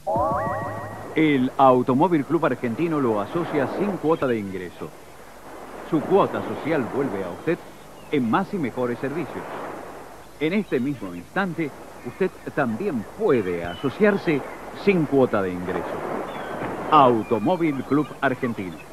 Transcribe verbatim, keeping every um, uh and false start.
El Automóvil Club Argentino lo asocia sin cuota de ingreso. Su cuota social vuelve a usted en más y mejores servicios. En este mismo instante, usted también puede asociarse sin cuota de ingreso. Automóvil Club Argentino.